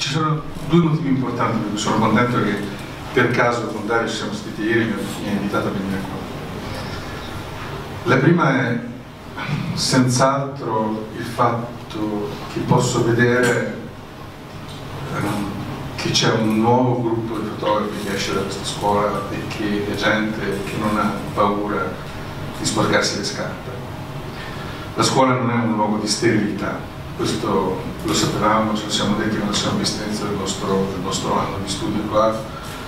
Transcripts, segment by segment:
ci sono due motivi importanti per cui sono contento che per caso con Dario ci siamo sentiti ieri, mi ha invitato a venire qua. La prima è senz'altro il fatto che posso vedere che c'è un nuovo gruppo di fotografi che esce da questa scuola e che è gente che non ha paura di sporcarsi le scarpe. La scuola non è un luogo di sterilità, questo lo sapevamo, ce lo siamo detti quando siamo visti all'inizio del nostro anno di studio qua.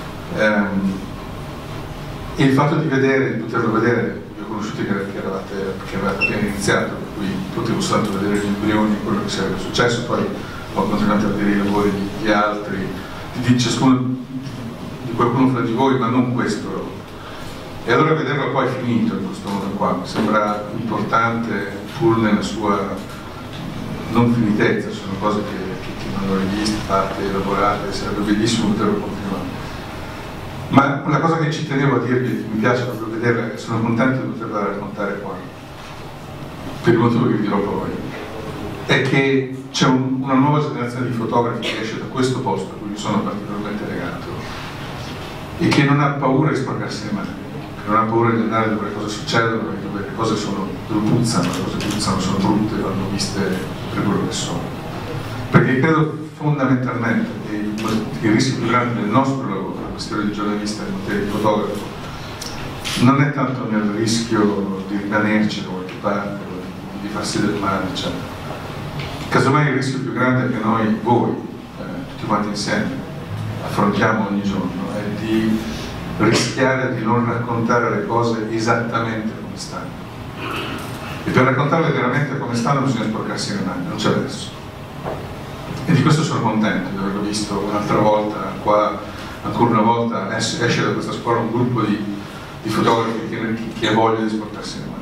E il fatto di vedere, di poterlo vedere, vi ho conosciuti che avevate appena iniziato, per cui potevo soltanto vedere gli embrioni di quello che sarebbe successo, poi ho continuato a vedere i lavori di altri, di ciascuno, di qualcuno fra di voi, ma non questo. E allora vederlo poi finito in questo modo qua mi sembra importante, pur nella sua non finitezza, sono cose che vanno riviste, fatte, elaborate, sarebbe bellissimo poterlo continuare. Ma una cosa che ci tenevo a dirvi, che mi piace proprio vederla, e sono contento di poterla raccontare qua, per il motivo che vi dirò poi, è che c'è una nuova generazione di fotografi che esce da questo posto a cui sono particolarmente legato e che non ha paura di sporcarsi le mani, che non ha paura di andare dove le cose succedono e dove le cose sono, dove puzzano, le cose puzzano, sono brutte, vanno viste per quello che sono. Perché credo fondamentalmente che il rischio più grande del nostro lavoro, la questione di giornalista, in materia di fotografo, non è tanto nel rischio di rimanerci da qualche parte, di farsi del male, eccetera. Casomai il rischio più grande che noi, voi, tutti quanti insieme, affrontiamo ogni giorno è di rischiare di non raccontare le cose esattamente come stanno. E per raccontarle veramente come stanno bisogna sporcarsi le mani, non c'è verso. E di questo sono contento di averlo visto un'altra volta qua, ancora una volta esce da questa scuola un gruppo di fotografi che ha voglia di sporcarsi le mani.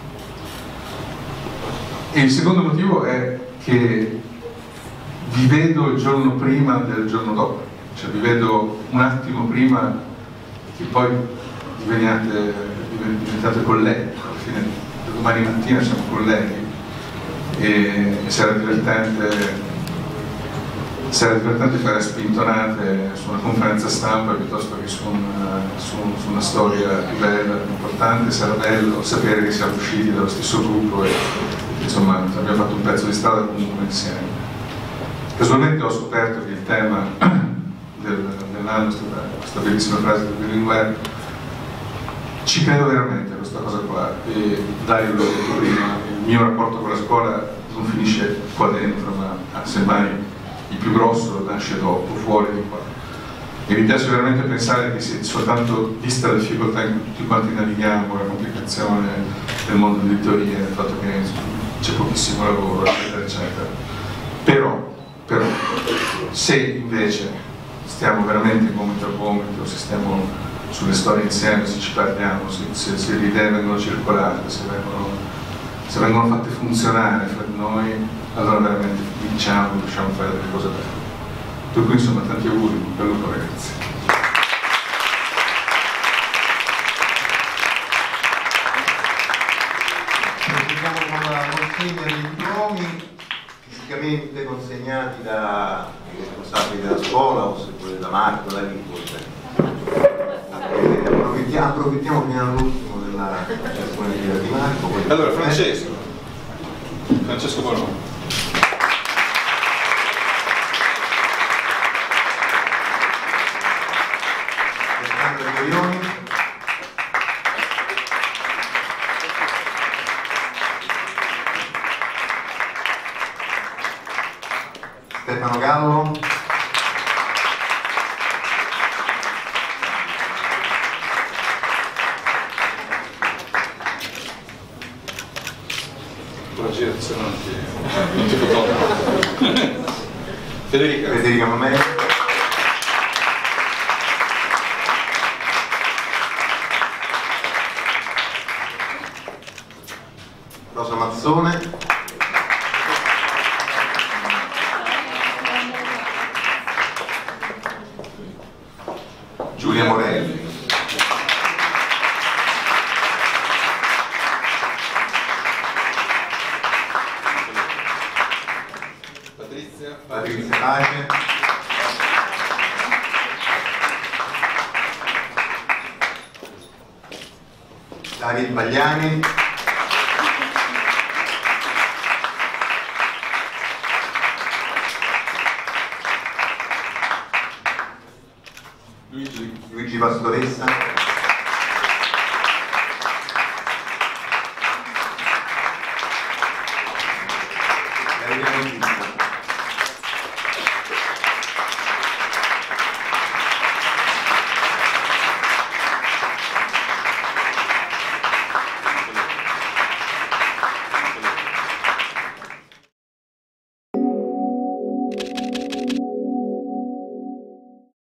E il secondo motivo è che vi vedo il giorno prima del giorno dopo, cioè vi vedo un attimo prima che poi diventate colleghi, alla fine domani mattina siamo colleghi e sarà divertente fare spintonate su una conferenza stampa piuttosto che su una storia più bella, più importante. Sarà bello sapere che siamo usciti dallo stesso gruppo e insomma abbiamo fatto un pezzo di strada comunque insieme. Casualmente ho scoperto che il tema dell'anno, questa bellissima frase di Berlinguer, ci credo veramente a questa cosa qua, e Dario l'ho detto prima, il mio rapporto con la scuola non finisce qua dentro, ma semmai il più grosso nasce dopo, fuori di qua. E mi piace veramente pensare che se soltanto vista la difficoltà in cui tutti quanti navighiamo, la complicazione del mondo dell'editoria, il fatto che c'è pochissimo lavoro, eccetera, eccetera. Però, se invece stiamo veramente gomito a gomito, se stiamo sulle storie insieme, se ci parliamo, se le idee vengono circolate, se vengono fatte funzionare fra di noi, allora veramente vinciamo, riusciamo a fare delle cose belle. Per cui insomma tanti auguri, per loro ragazzi. Proseguiamo con la consegna dei diplomi fisicamente consegnati dai responsabili della scuola o se volete da Marco, da Lipo. Approfittiamo fino all'ultimo della disponibilità di Marco. Allora Francesco Bologna. Stefano Gallo, non ti fotografo. Federica Mameli, Rosa Mazzone, Giulia Morelli, Patrizia Pace, Aril Pagliani, Luigi Pastoressa,